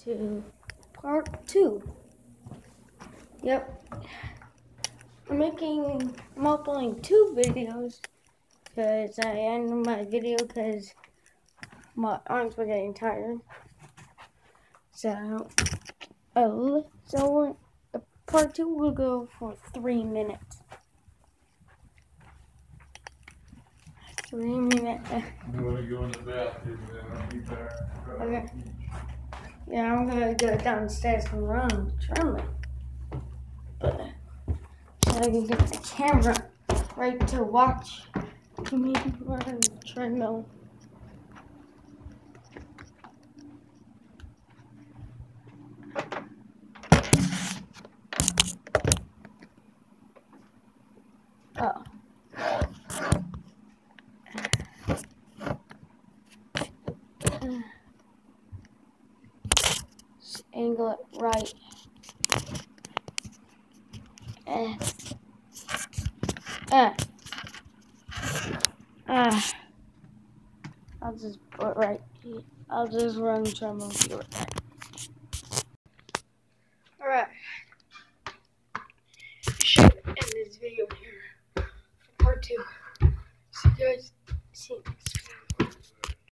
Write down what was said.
to part 2. Yep. I'm uploading 2 videos because I ended my video because my arms were getting tired. So part 2 will go for 3 minutes. 3 minutes. I'm going to go in the bathroom and then I'll be back. Okay. Yeah, I'm gonna go downstairs and run on the treadmill. But so I can get the camera right to watch me run on the treadmill. Oh. Just angle it right. I'll just put it right here. I'll just run the treadmill here. Alright. I should end this video here for part 2.